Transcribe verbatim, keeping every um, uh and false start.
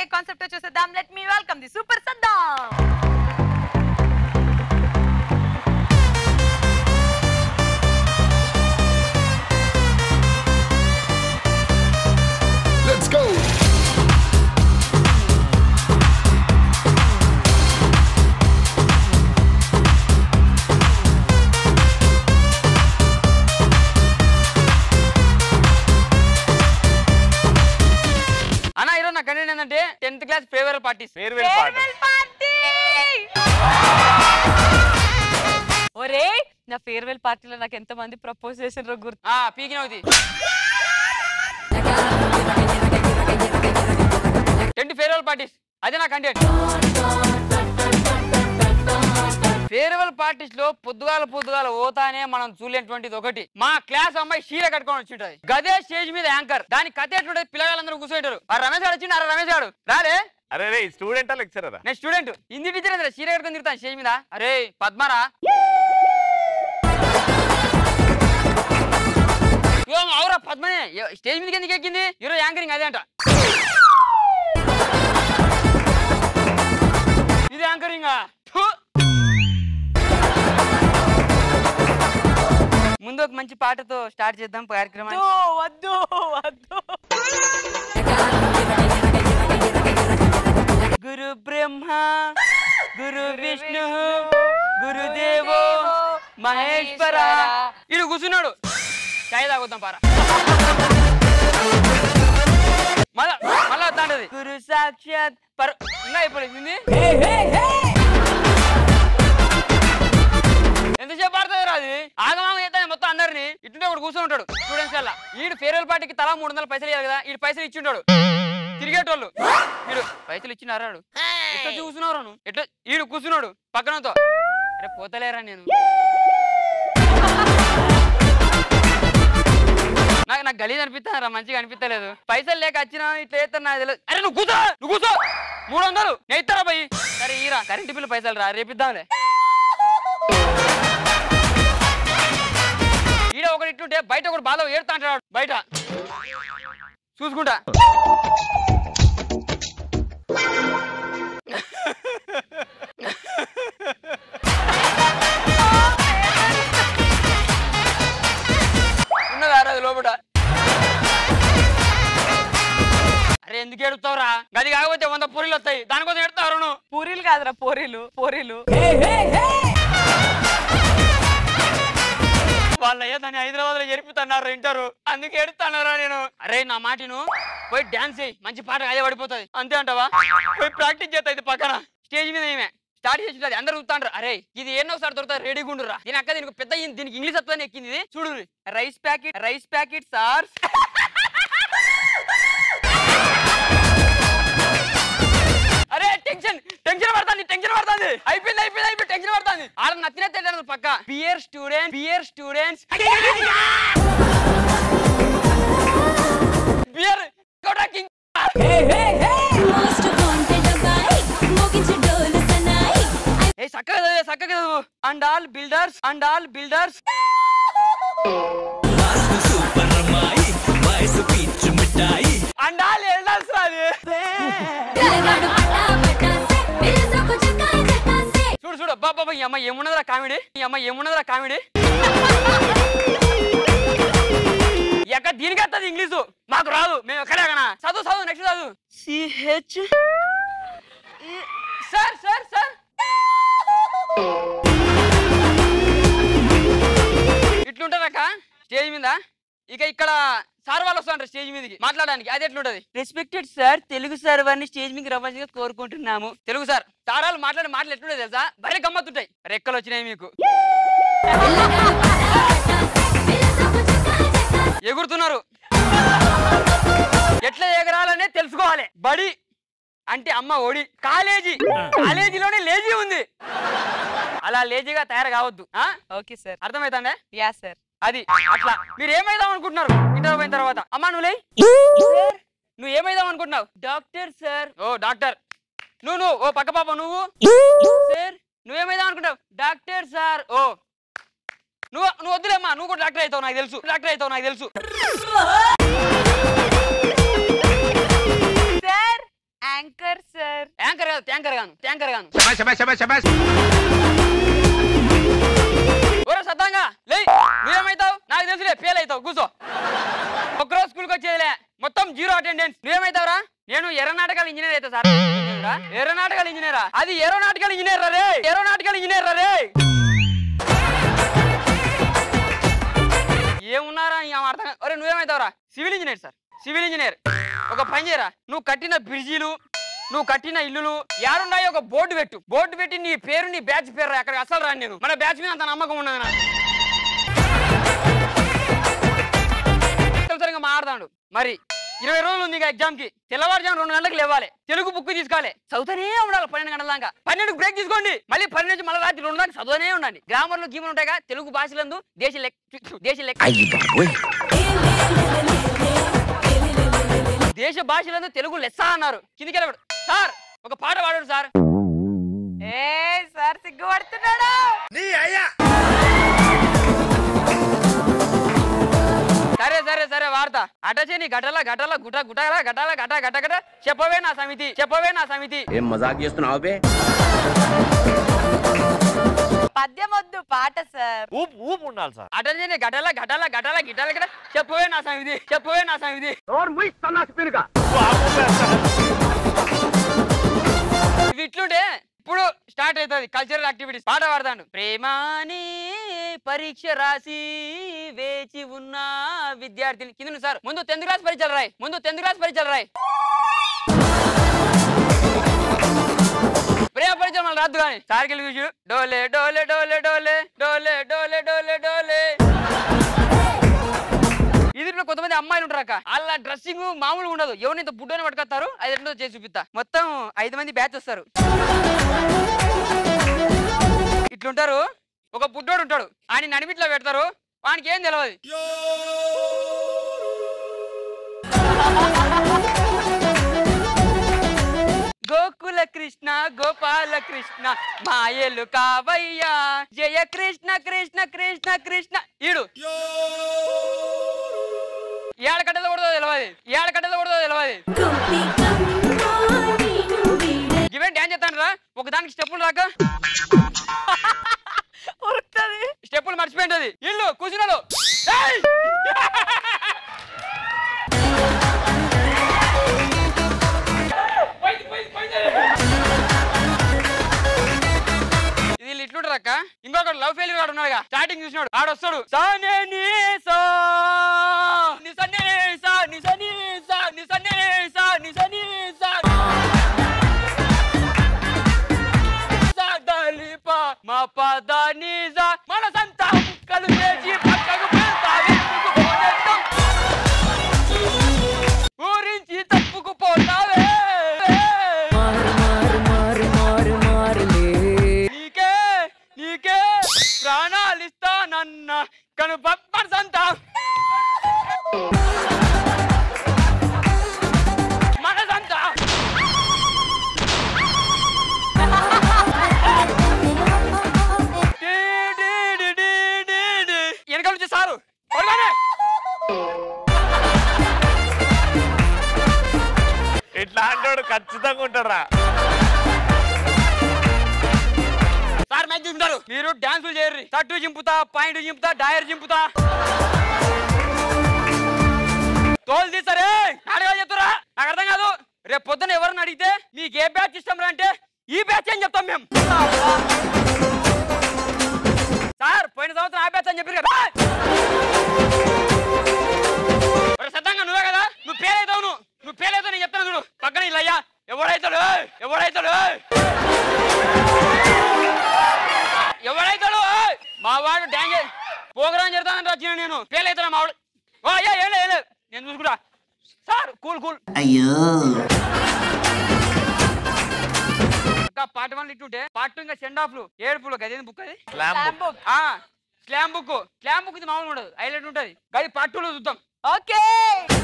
Concept వచ్చేసేద్దాం. Let me welcome the super సద్దాం. Let's go. అన్న ఈరోజు నా కంటెంట్ ఏంటంటే tenth class farewell parties. Farewell party. ఒరే నా ఫేర్వెల్ పార్టీలో నాకు ఎంత మంది ప్రపోజ్ చేసినరో గుర్తు. ఆ పీకినవుది టెన్త్ ఫేర్వెల్ పార్టీస్ అదే నా కంటెంట్. ఫేర్వెల్ పార్టీస్ లో పొద్దుగాల పొద్దుగాల పోతానే మనం చూడలేటువంటిది ఒకటి, మా క్లాస్ అమ్మాయి చీర కట్టుకొని వచ్చింటది. గదే స్టేజ్ మీద యాంకర్. దాని కథ ఎట్లుంటది, పిల్లగాళ్ళందరూ కూర్చుంటారు. ఆ రమేష్ గారు వచ్చిండు. అరే రమేష్ గారు రాలే. అరే రే స్టూడెంటా లెక్చరరా? నేను స్టూడెంట్. హిందీ టీచర్ కదా, చీర కట్టుకొని తిరుగుతాను స్టేజ్ మీద. అరే పద్మారా అవురా పద్మనే స్టేజ్ మీదకి ఎందుకు ఎక్కింది? ఈరోజు యాంకరింగ్ అదే అంట. ఇది యాంకరింగ్. ముందు ఒక మంచి పాటతో స్టార్ట్ చేద్దాం కార్యక్రమం. వద్దు వద్దు. గురు బ్రహ్మ గురు విష్ణు గురుదేవో మహేశ్వర. ఇడు కూర్చున్నాడు. చాయ్ తాగుతాం పారా. మళ్ళా మళ్ళా వద్దాంటది. గురు సాక్షాత్ పర ఇంకా అయిపోయింది. ఎంతసేపు పడుతుంది రాదు. ఆగమాగం చేస్తాను మొత్తం అందరినీ. ఇటుంటే ఒకటి కూర్చొని ఉంటాడు స్టూడెంట్స్ వల్ల. ఈడు ఫేర్వెల్ పార్టీకి తలా మూడు వందల పైసలు ఇవ్వాలి కదా. ఈడు పైసలు ఇచ్చింటాడు. తిరిగేటోళ్ళు ఈడు పైసలు ఇచ్చినారాడు. ఎట్లా కూర్చున్నావు నువ్వు? ఎట్లా ఈడు కూర్చున్నాడు పక్కనతో. అరే పోతలేరా నేను. నాకు నాకు గలీజ్ అనిపిస్తారా, మంచిగా అనిపిస్తలేదు. పైసలు లేక వచ్చినా ఇట్లా చేస్తాను నాకు తెలియదు. అరే నువ్వు కూర్చో నువ్వు కూర్చో. మూడు వందలు నేను ఇస్తారా పోయి. సరే ఈరా కరెంటు బిల్లు పైసలు రా రేపిద్దాంలే. ఈడ ఒకటి ఇట్లుంటే బయట ఒకటి బాధ ఏడుతా అంటాడు. బయట చూసుకుంటా ఉన్నదా అది లోపల. అరే ఎందుకు ఏడుతావురా? గది కాకపోతే వంద పూరీలు వస్తాయి, దానికోసం ఎడతావు నువ్వు. పూరీలు కాదురా పోరీలు పోరీలు. వాళ్ళయ్యా దాన్ని హైదరాబాద్ లో జరిపిస్తున్నారు ఇంటారు, అందుకే ఎడుతున్నారా నేను. అరే నా మాటను పోయి డాన్స్ చేయి, మంచి పాట అదే పడిపోతుంది. అంతే అంటావా? పోయి ప్రాక్టీస్ చేస్తా. ఇది పక్కన స్టేజ్ మీద ఏమే స్టార్ట్ చేసి అందరు చూస్తాండ్రు. అరే ఇది ఎన్నో సార్ దొరుకుతా రెడీగా ఉండురా. దీని అక్క దీనికి పెద్ద దీనికి ఇంగ్లీష్ వస్తుందని ఎక్కింది. ఇది చూడు rice packet rice packet sir. అరే టెన్షన్ టెన్షన్ పడుతుంది టెన్షన్ పడుతుంది. అయిపోయింది అయిపోయింది అయిపోయి టెన్షన్ పడుతుంది. ఆడ నచ్చిన తెలియదు పక్క. Dear student dear students dear ఏ చక్కగా చదివే చక్కగా చదువు. And all builders and all builders and all elders రాదు. చూడు చూడు బాబా ఈ అమ్మాయి ఏమున్నదిరా కామెడీ. ఈ అమ్మాయి ఏమున్నదిరా కామెడీ. ఎక్కడ దీనికి వస్తుంది ఇంగ్లీషు, మాకు రాదు. మేము ఎక్కడేకనా చదువు చదువు నెక్స్ట్ చదువు. సిహెచ్ సార్ సార్ సార్ ఇట్లుంటారక్క స్టేజ్ మీద. ఇక ఇక్కడ సార్ వాళ్ళు వస్తుంటారు స్టేజ్ మీదకి మాట్లాడడానికి. అది ఎట్లుంటది? రెస్పెక్టెడ్ సార్ తెలుగు సార్ వారిని స్టేజ్ మీదకి రవ్వాల్సిందిగా కోరుకుంటున్నాము. తెలుగు సార్ సారాలు మాట్లాడే మాటలు ఎట్లుంటాయి తెలుసా? భలే గమ్మత్తుంటాయి. రెక్కలు వచ్చినాయి మీకు, ఎగురుతున్నారు. ఎట్లా ఎగరాలనే తెలుసుకోవాలి. బడి అంటే అమ్మ ఒడి. కాలేజీ కాలేజీలోనే లేజీ ఉంది. అలా లేజీగా తయారు కావద్దు. ఓకే సార్ అర్థమవుతాండే? Yeah sir. అది అట్లా. మీరు ఏమైదాం అనుకుంటున్నారు ఇంటర్ పోయిన తర్వాత? అమ్మా నువ్వు నువ్వు ఏమైదాం అనుకుంటున్నావు? Doctor sir. ఓ డాక్టర్. నువ్వు నువ్వు ఓ పక్క పాప నువ్వు సార్ నువ్వేమైదాం అనుకుంటావు? Doctor sir. ఓ నువ్వు నువ్వు వద్దులేమ్మా, నువ్వు కూడా డాక్టర్ అవుతావు నాకు తెలుసు. డాక్టర్ అవుతావు నాకు తెలుసు. Sir anchor sir. యాంకర్ కాదు ట్యాంకర్ గాను ట్యాంకర్ గాను. ఓరే సత్తంగా లే, నువ్వేమైతావు నాకు తెలుసులే, ఫెయిల్ అవుతావు కూర్చో. ఒక్కరోజు స్కూల్కి వచ్చేదిలే, మొత్తం జీరో అటెండెన్స్. నువ్వేమైతావురా? నేను ఏరోనాటికల్ ఇంజనీర్ అయితే సార్. ఏరోనాటికల్ ఇంజనీరా? అది ఏరోనాటికల్ ఇంజనీర్ రే, ఏరోనాటికల్ ఇంజనీర్ రే. ఏమున్నారా అర్థం. ఒరే నువ్వేమైతావురా? Civil engineer sir, civil engineer. ఒక పని చేయరా, నువ్వు కట్టిన బ్రిడ్జిలు, నువ్వు కట్టిన ఇల్లులు యారున్నాయి ఒక బోర్డు పెట్టు. బోర్డు పెట్టి నీ పేరు, నీ బ్యాచ్ పేరు రా. అక్కడికి అసలు రాను నేను. మన బ్యాచ్ మీద అంత నమ్మకం ఉన్నది నాకు. సరిగా మాట్లాడు. మరి ఇరవై రోజులు ఉంది ఎగ్జామ్ కి. తెల్లవారుజాము రెండు గంటలకు లేవాలి, తెలుగు బుక్ తీసుకోవాలి, చదువుతూనే ఉండాలి పన్నెండు గంటల దాకా. పన్నెండు బ్రేక్ తీసుకోండి, మళ్ళీ పన్నెండు నుంచి మళ్ళీ రాత్రి రెండు దాకా చదువునే ఉండండి. గ్రామర్లు గీమలు ఉంటాయిగా తెలుగు భాషలందు దేశ లెక్క దేశ లెక్క దేశ భాషలందు తెలుగు లెస్స అన్నారు. కిందికి వెళ్ళాడు సార్, ఒక పాట పాడాడు సార్. ఏ సార్ సిగ్గుపడుతున్నాడు. సరే సరే సరే వార్త అటచేని గటల గటల గుట గుటల గటల గట గట గట చెప్పవే నా సమితి, చెప్పవే నా సమితి. ఏం మజాక్ చేస్తున్నావు బే? పద్యం వద్దు, పాట సార్. ఊపు ఊపు ఉండాలి సార్. అటచేని గటల గటల గటల గిటల గట చెప్పవే నా సమితి, చెప్పవే నా సమితి. ఇవి ఇట్లుంటే ఇప్పుడు స్టార్ట్ అవుతుంది కల్చరల్ యాక్టివిటీస్. పాట పాడతాను. ప్రేమాని పరీక్ష రాసి వేచి ఉన్న విద్యార్థిని. కింద సార్ ముందు టెన్త్ క్లాస్ పరీక్షలు రాయి, ముందు టెన్త్ క్లాస్ పరీక్షలు రాయి. ప్రేమ పరీక్షలు మళ్ళీ రాదు కానీ సార్కి వెళ్ళి చూసి డోలే డోలే డోలే డోలే డోలే డోలే డోలే డోలే. ఇదిలో కొంతమంది అమ్మాయిలు ఉంటారక్క, అలా డ్రెస్సింగ్ మామూలుగా ఉండదు. ఎవరిని బుడ్డని పట్టుకొస్తారు, అది రెండో చేసి చూపిస్తా. మొత్తం ఐదు మంది బ్యాచ్ వస్తారు. ఇట్లుంటారు. ఒక బుడ్డోడు ఉంటాడు, ఆయన నడిమిట్లో పెడతారు, వానికి ఏం తెలియదు. గోకుల కృష్ణ గోపాల కృష్ణ మాయలు కావయ్యా, జయ కృష్ణ కృష్ణ కృష్ణ కృష్ణ. ఈడు ఏడ కట్టదో కొడదో తెలియదు, ఏడ కట్టదో కొడదో తెలియదు. ఇవేం డ్యాన్స్ చేస్తాను రా, ఒకదానికి స్టెప్పులు రాక ఉరుకుతుంది, స్టెప్పులు మర్చిపోయింది. ఇల్లు కూర్చున్నాడు. ఇది ఇట్లుంటారు అక్క. ఇంకొకటి లవ్ ఫెయిల్యూర్ వాడు ఉన్నాడుగా, స్టార్టింగ్ చూసినాడు, ఆడు వస్తాడు. సానే నీ సా నిసనే సా నిసని సా నిసనే సా నిసని సా సాదలిప మా పద నిజ మనసంతా ముక్కలు చేసి పక్కకు పెడతావి ఊరించి తప్పుకు పోతావే. నీకే నీకే ప్రాణాలిస్తానన్న కను మనసంతా మనసంతా వెనకాల నుంచి సారు ఇట్లా అంటాడు ఖచ్చితంగా ఉంటారా సార్. మ్యాచ్ చూపుతారు, మీరు డాన్సులు చేయరు. తట్టు చింపుతా, పాయింట్ చింపుతా, డైర్ చింపుతా, తోలు తీస్తారే నాటకాలు చెప్తారా. నాకు అర్థం కాదు. రేపు పొద్దున ఎవరిని అడిగితే మీకు ఏ బ్యాచ్ ఇష్టం రా అంటే ఈ బ్యాచ్ అని చెప్తాం మేము. సార్ పోయిన సంవత్సరం ఆ బ్యాచ్ అని చెప్పారు కదా. సత్తంగా నువ్వే కదా, నువ్వు పేరైతావు, నువ్వు నువ్వు పేరైతావు. నేను చెప్తాను చూడు పక్కన ఇలా అయ్యా. ఎవడైతాడు ఎవడైతాడు ఎవడైతాడు మా వాడు డ్యాన్స్ ప్రోగ్రామ్ చేస్తానని వచ్చిన నేను ఫెయిల్ అవుతాను. మా వాడు ఓ అయ్యా ఏం లేదు నేను చూసుకుంటా. Sir cool cool. అయ్యో పార్ట్ వన్ ఇట్టుంటే పార్ట్ టూ ఇంకా సెండ్ ఆఫ్లు ఏడుపులు గది బుక్. అది slam book. Slam book. Slam book ఇది మామూలు ఉండదు, హైలైట్ ఉంటుంది. గది పార్ట్ టూ లో చూద్దాం. ఓకే.